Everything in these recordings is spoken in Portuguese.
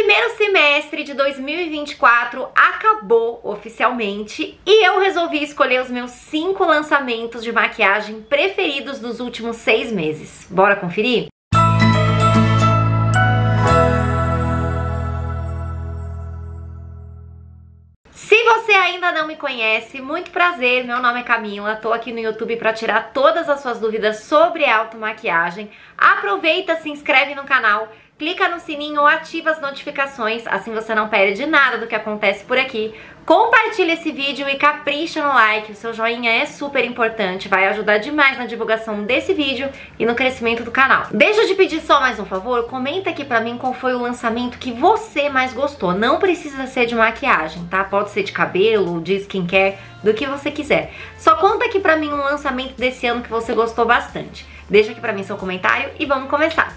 primeiro semestre de 2024 acabou oficialmente e eu resolvi escolher os meus 5 lançamentos de maquiagem preferidos dos últimos 6 meses. Bora conferir? Se você ainda não me conhece, muito prazer, meu nome é Camila, tô aqui no YouTube para tirar todas as suas dúvidas sobre automaquiagem. Aproveita, se inscreve no canal, clica no sininho ou ativa as notificações, assim você não perde nada do que acontece por aqui. Compartilha esse vídeo e capricha no like, o seu joinha é super importante, vai ajudar demais na divulgação desse vídeo e no crescimento do canal. Deixa eu te pedir só mais um favor, comenta aqui pra mim qual foi o lançamento que você mais gostou. Não precisa ser de maquiagem, tá? Pode ser de cabelo, de skincare, do que você quiser. Só conta aqui pra mim um lançamento desse ano que você gostou bastante. Deixa aqui pra mim seu comentário e vamos começar.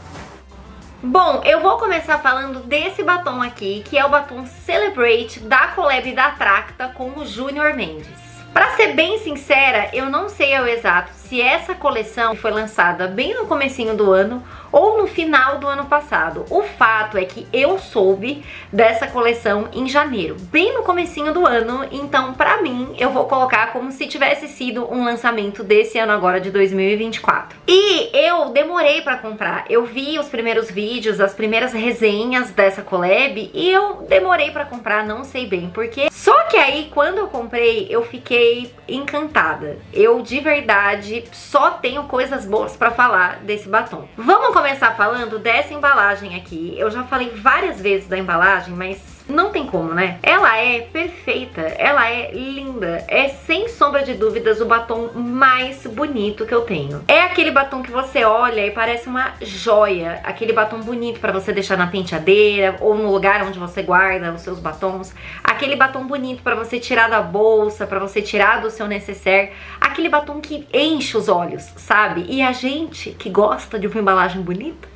Bom, eu vou começar falando desse batom aqui, que é o batom Celebrate da collab da Tracta com o Junior Mendes. Pra ser bem sincera, eu não sei ao exato se essa coleção foi lançada bem no comecinho do ano ou no final do ano passado. O fato é que eu soube dessa coleção em janeiro, bem no comecinho do ano, então pra mim eu vou colocar como se tivesse sido um lançamento desse ano agora de 2024. E eu demorei pra comprar, eu vi os primeiros vídeos, as primeiras resenhas dessa collab e eu demorei pra comprar, não sei bem porquê. Só que aí quando eu comprei eu fiquei encantada. Eu de verdade só tenho coisas boas pra falar desse batom. Vamos começar falando dessa embalagem aqui. Eu já falei várias vezes da embalagem, mas não tem como, né? Ela é perfeita, ela é linda, é sem sombra de dúvidas o batom mais bonito que eu tenho. É aquele batom que você olha e parece uma joia, aquele batom bonito pra você deixar na penteadeira ou no lugar onde você guarda os seus batons, aquele batom bonito pra você tirar da bolsa, pra você tirar do seu necessaire, aquele batom que enche os olhos, sabe? E a gente que gosta de uma embalagem bonita,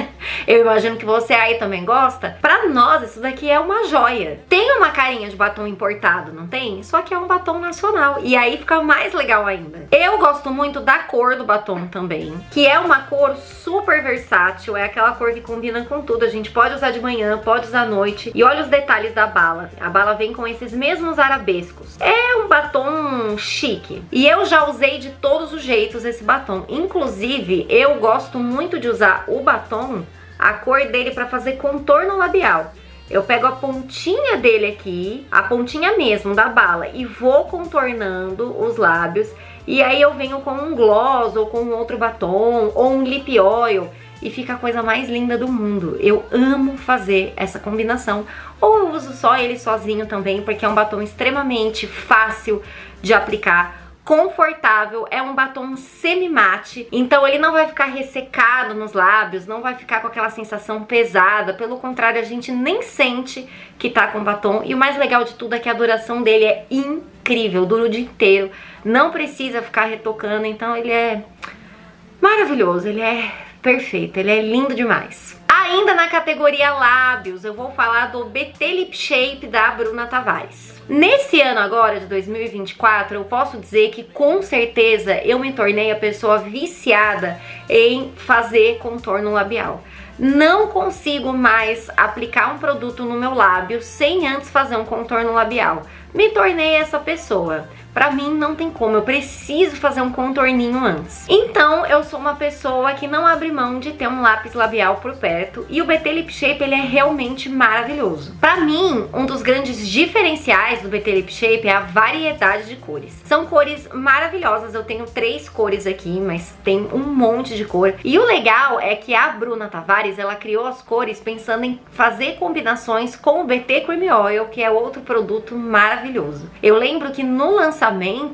eu imagino que você aí também gosta. Pra nós isso daqui é uma joia. Tem uma carinha de batom importado, não tem? Só que é um batom nacional e aí fica mais legal ainda. Eu gosto muito da cor do batom também, que é uma cor super versátil. É aquela cor que combina com tudo. A gente pode usar de manhã, pode usar à noite. E olha os detalhes da bala. A bala vem com esses mesmos arabescos. É um batom chique. E eu já usei de todos os jeitos esse batom. Inclusive, eu gosto muito de usar o batom, a cor dele, pra fazer contorno labial. Eu pego a pontinha dele aqui, a pontinha mesmo da bala, e vou contornando os lábios. E aí eu venho com um gloss, ou com um outro batom, ou um lip oil, e fica a coisa mais linda do mundo. Eu amo fazer essa combinação. Ou eu uso só ele sozinho também, porque é um batom extremamente fácil de aplicar, confortável, é um batom semi-mate, então ele não vai ficar ressecado nos lábios, não vai ficar com aquela sensação pesada, pelo contrário, a gente nem sente que tá com batom. E o mais legal de tudo é que a duração dele é incrível, dura o dia inteiro, não precisa ficar retocando, então ele é maravilhoso, ele é perfeito, ele é lindo demais. Ainda na categoria lábios, eu vou falar do BT Lip Shape da Bruna Tavares. Nesse ano agora, de 2024, eu posso dizer que com certeza eu me tornei a pessoa viciada em fazer contorno labial. Não consigo mais aplicar um produto no meu lábio sem antes fazer um contorno labial. Me tornei essa pessoa. Pra mim não tem como, eu preciso fazer um contorninho antes. Então eu sou uma pessoa que não abre mão de ter um lápis labial por perto, e o BT Lip Shape ele é realmente maravilhoso. Pra mim, um dos grandes diferenciais do BT Lip Shape é a variedade de cores. São cores maravilhosas, eu tenho 3 cores aqui, mas tem um monte de cor. E o legal é que a Bruna Tavares, ela criou as cores pensando em fazer combinações com o BT Cream Oil, que é outro produto maravilhoso. Eu lembro que no lançamento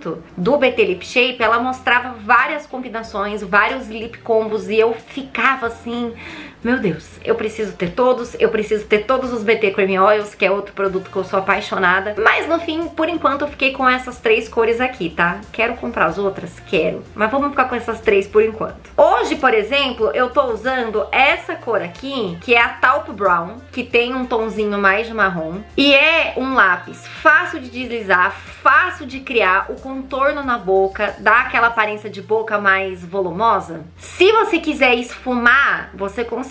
do BT Lip Shape, ela mostrava várias combinações, vários lip combos, e eu ficava assim, meu Deus, eu preciso ter todos os BT Cream Oils, que é outro produto que eu sou apaixonada. Mas no fim, por enquanto, eu fiquei com essas 3 cores aqui, tá? Quero comprar as outras? Quero, mas vamos ficar com essas 3 por enquanto. Hoje, por exemplo, eu tô usando essa cor aqui, que é a Taupe Brown, que tem um tomzinho mais de marrom, e é um lápis fácil de deslizar, fácil de criar o contorno na boca, dá aquela aparência de boca mais volumosa. Se você quiser esfumar, você consegue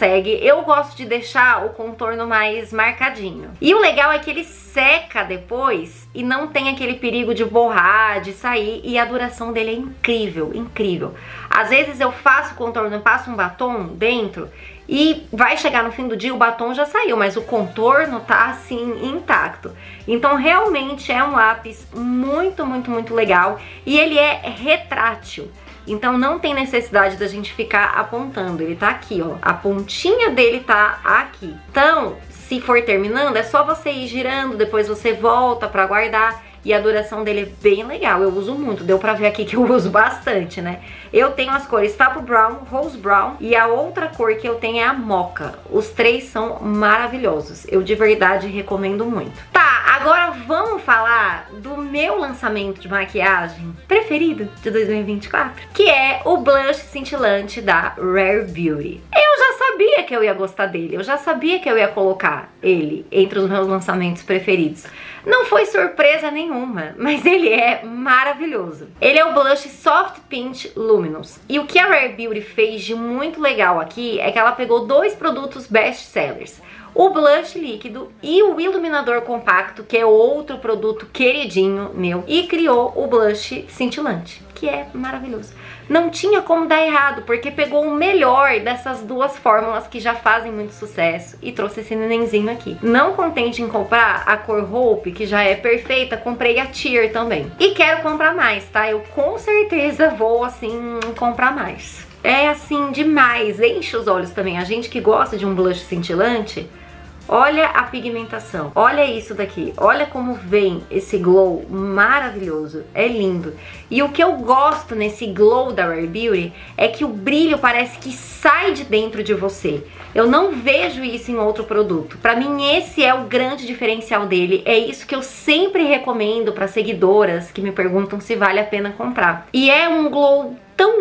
consegue. Eu gosto de deixar o contorno mais marcadinho. E o legal é que ele seca depois e não tem aquele perigo de borrar, de sair, e a duração dele é incrível, incrível. Às vezes eu faço contorno, passo um batom dentro e vai chegar no fim do dia, o batom já saiu, mas o contorno tá assim intacto. Então realmente é um lápis muito, muito, muito legal, e ele é retrátil. Então não tem necessidade da gente ficar apontando, ele tá aqui, ó, a pontinha dele tá aqui. Então, se for terminando, é só você ir girando, depois você volta pra guardar. E a duração dele é bem legal, eu uso muito, deu pra ver aqui que eu uso bastante, né? Eu tenho as cores Tapo Brown, Rose Brown, e a outra cor que eu tenho é a Mocha. Os três são maravilhosos, eu de verdade recomendo muito. Tá, agora vamos falar do meu lançamento de maquiagem preferido de 2024, que é o blush cintilante da Rare Beauty. Eu já sabia que eu ia gostar dele, eu já sabia que eu ia colocar ele entre os meus lançamentos preferidos. Não foi surpresa nenhuma, mas ele é maravilhoso. Ele é o blush Soft Pink Luminous. E o que a Rare Beauty fez de muito legal aqui é que ela pegou dois produtos best sellers: o blush líquido e o iluminador compacto, que é outro produto queridinho meu, e criou o blush cintilante, que é maravilhoso. Não tinha como dar errado, porque pegou o melhor dessas duas fórmulas que já fazem muito sucesso e trouxe esse nenenzinho aqui. Não contente em comprar a cor Hope, que já é perfeita, comprei a Tear também. E quero comprar mais, tá? Eu com certeza vou, assim, comprar mais. É assim, demais, enche os olhos também. A gente que gosta de um blush cintilante, olha a pigmentação, olha isso daqui, olha como vem esse glow maravilhoso, é lindo. E o que eu gosto nesse glow da Rare Beauty é que o brilho parece que sai de dentro de você. Eu não vejo isso em outro produto. Pra mim esse é o grande diferencial dele, é isso que eu sempre recomendo para seguidoras que me perguntam se vale a pena comprar. E é um glow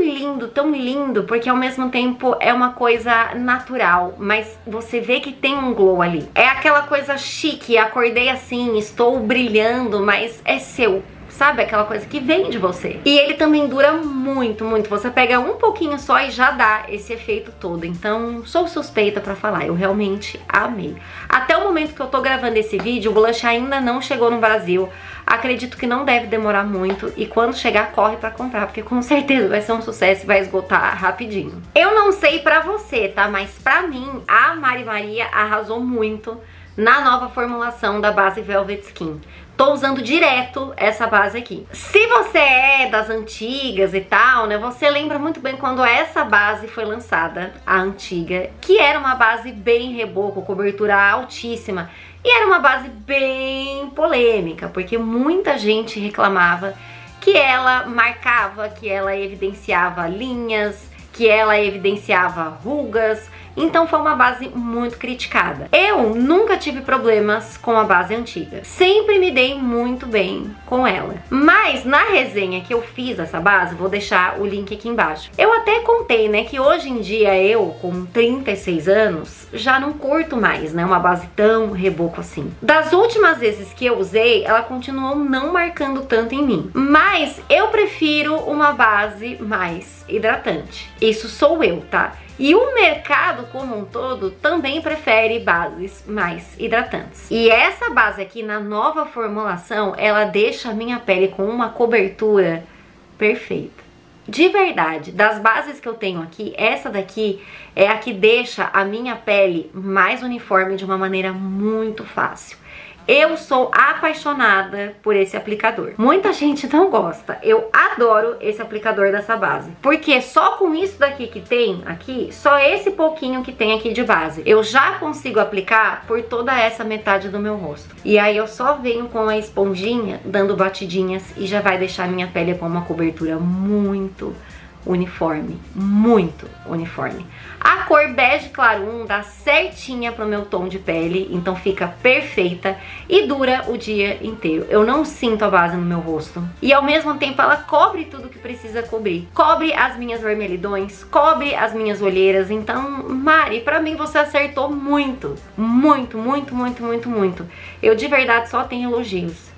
tão lindo, porque ao mesmo tempo é uma coisa natural, mas você vê que tem um glow ali. É aquela coisa chique, acordei assim, estou brilhando, mas é seu. Sabe, aquela coisa que vem de você. E ele também dura muito, muito. Você pega um pouquinho só e já dá esse efeito todo. Então, sou suspeita pra falar, eu realmente amei. Até o momento que eu tô gravando esse vídeo, o blush ainda não chegou no Brasil. Acredito que não deve demorar muito, e quando chegar, corre pra comprar, porque com certeza vai ser um sucesso e vai esgotar rapidinho. Eu não sei pra você, tá? Mas pra mim, a Mari Maria arrasou muito na nova formulação da base Velvet Skin. Tô usando direto essa base aqui. Se você é das antigas e tal, né, você lembra muito bem quando essa base foi lançada, a antiga, que era uma base bem reboco, cobertura altíssima, e era uma base bem polêmica, porque muita gente reclamava que ela marcava, que ela evidenciava linhas, que ela evidenciava rugas. Então foi uma base muito criticada. Eu nunca tive problemas com a base antiga, sempre me dei muito bem com ela. Mas na resenha que eu fiz dessa base, vou deixar o link aqui embaixo, eu até contei, né, que hoje em dia eu, com 36 anos, já não curto mais, né, uma base tão reboco assim. Das últimas vezes que eu usei, ela continuou não marcando tanto em mim, mas eu prefiro uma base mais hidratante. Isso sou eu, tá? E o mercado como um todo também prefere bases mais hidratantes. E essa base aqui, na nova formulação, ela deixa a minha pele com uma cobertura perfeita. De verdade, das bases que eu tenho aqui, essa daqui é a que deixa a minha pele mais uniforme de uma maneira muito fácil. Eu sou apaixonada por esse aplicador. Muita gente não gosta. Eu adoro esse aplicador dessa base, porque só com isso daqui que tem aqui, só esse pouquinho que tem aqui de base, eu já consigo aplicar por toda essa metade do meu rosto. E aí eu só venho com a esponjinha dando batidinhas e já vai deixar minha pele com uma cobertura muito uniforme, muito uniforme. A cor bege claro 1 dá certinha pro meu tom de pele, então fica perfeita e dura o dia inteiro. Eu não sinto a base no meu rosto e ao mesmo tempo ela cobre tudo que precisa cobrir. Cobre as minhas vermelhidões, cobre as minhas olheiras. Então, Mari, pra mim você acertou muito, muito, muito, muito, muito, muito. Eu de verdade só tenho elogios.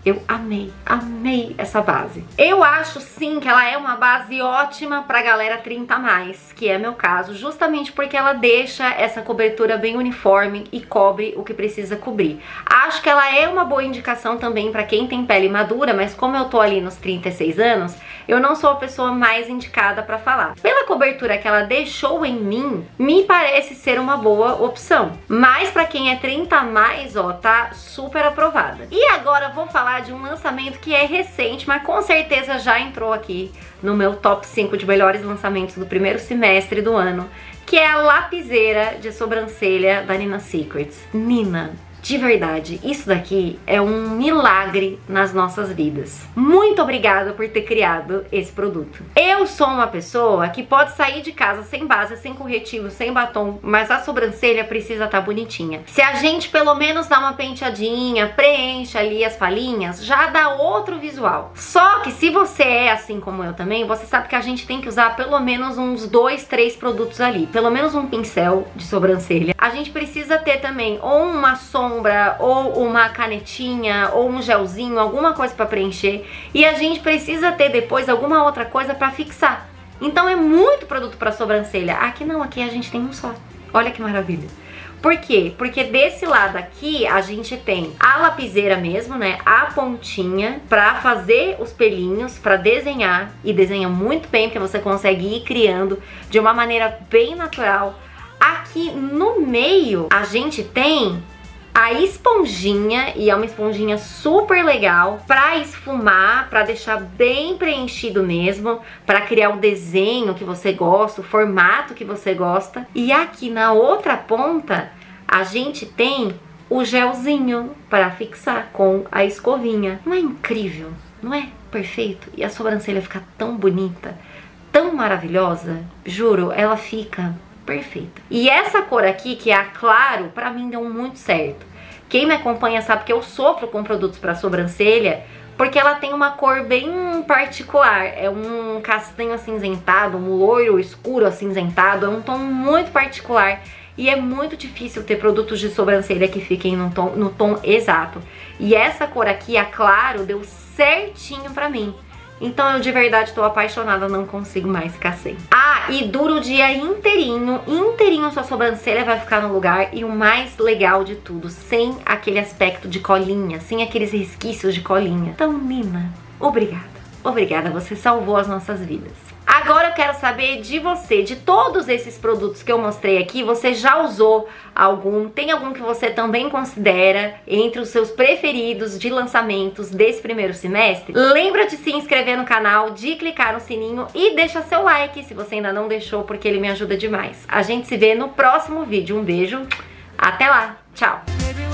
Eu amei essa base. Eu acho sim que ela é uma base ótima pra galera 30+, que é meu caso, justamente porque ela deixa essa cobertura bem uniforme e cobre o que precisa cobrir. Acho que ela é uma boa indicação também pra quem tem pele madura, mas como eu tô ali nos 36 anos, eu não sou a pessoa mais indicada pra falar. Pela cobertura que ela deixou em mim, me parece ser uma boa opção. Mas pra quem é 30+, ó, tá super aprovada. E agora eu vou falar de um lançamento que é recente, mas com certeza já entrou aqui no meu top 5 de melhores lançamentos do primeiro semestre do ano, que é a lapiseira de sobrancelha da Nina Secrets. Nina, de verdade, isso daqui é um milagre nas nossas vidas. Muito obrigada por ter criado esse produto. Eu sou uma pessoa que pode sair de casa sem base, sem corretivo, sem batom, mas a sobrancelha precisa estar bonitinha. Se a gente pelo menos dá uma penteadinha, preenche ali as falhinhas, já dá outro visual. Só que se você é assim como eu também, você sabe que a gente tem que usar pelo menos uns 2, 3 produtos ali. Pelo menos um pincel de sobrancelha. A gente precisa ter também ou uma sombra, ou uma canetinha, ou um gelzinho, alguma coisa para preencher, e a gente precisa ter depois alguma outra coisa para fixar. Então é muito produto para sobrancelha. Aqui não, aqui a gente tem um só. Olha que maravilha. Por quê? Porque desse lado aqui a gente tem a lapiseira mesmo, né? A pontinha para fazer os pelinhos, para desenhar, e desenha muito bem, porque você consegue ir criando de uma maneira bem natural. Aqui no meio a gente tem a esponjinha, e é uma esponjinha super legal pra esfumar, pra deixar bem preenchido mesmo, pra criar o desenho que você gosta, o formato que você gosta. E aqui na outra ponta a gente tem o gelzinho para fixar com a escovinha. Não é incrível? Não é perfeito? E a sobrancelha fica tão bonita, tão maravilhosa, juro, ela fica perfeita. E essa cor aqui, que é a claro, pra mim deu muito certo. Quem me acompanha sabe que eu sofro com produtos pra sobrancelha, porque ela tem uma cor bem particular. É um castanho acinzentado, um loiro escuro acinzentado, é um tom muito particular. E é muito difícil ter produtos de sobrancelha que fiquem no tom exato. E essa cor aqui, a claro, deu certinho pra mim. Então eu de verdade tô apaixonada, não consigo mais ficar sem. Ah, e dura o dia inteirinho, sua sobrancelha vai ficar no lugar. E o mais legal de tudo, sem aquele aspecto de colinha, sem aqueles resquícios de colinha. Então, Nina, obrigada. Obrigada, você salvou as nossas vidas. Agora eu quero saber de você, de todos esses produtos que eu mostrei aqui, você já usou algum? Tem algum que você também considera entre os seus preferidos de lançamentos desse primeiro semestre? Lembra de se inscrever no canal, de clicar no sininho e deixa seu like se você ainda não deixou, porque ele me ajuda demais. A gente se vê no próximo vídeo. Um beijo, até lá, tchau!